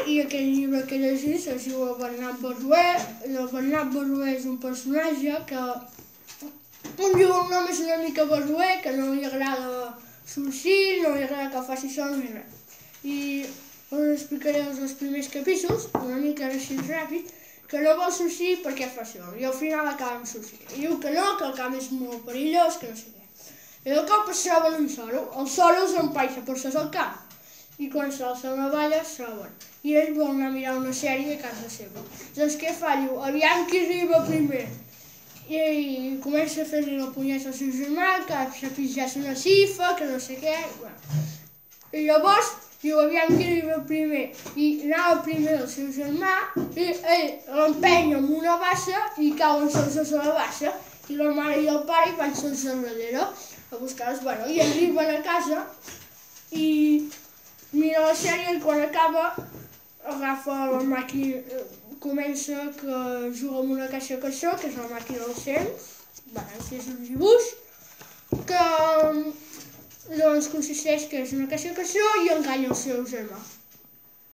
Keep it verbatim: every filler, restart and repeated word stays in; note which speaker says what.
Speaker 1: i aquell llibre que he llegit es diu el Bernat Berruer. El Bernat Berruer és un personatge que un diu el nom és una mica Berruer, que no li agrada sorgir, no li agrada que faci sol ni res. I us explicaré els dos primers capítols, una mica així ràpid, que no vol sorgir perquè fa sol, i al final acaba amb sorgir. I diu que no, que el camp és molt perillós, que no sé què. I de cop es troben un soro, el soro s'empaixa per sota el camp, i quan s'alça la valla es troben. I ell vol anar a mirar una sèrie a casa seva. Doncs què fa? Diu, aviam qui arriba primer. I ell comença a fer-li la punyeta al seu germà, que s'ha pitjat una cifa, que no sé què. I llavors diu, aviam qui arriba primer. I anava primer el seu germà, i ell l'empenya amb una bassa i cauen sols a la bassa. I la mare i el pare hi van sols a darrere a buscar-los. Bueno, i arriben a casa i mira la sèrie i quan acaba agafa la màquina, comença que juga amb una caixa caixó, que és la màquina del temps, que és un dibuix, que doncs consisteix que és una caixa caixó i enganya el seu germà.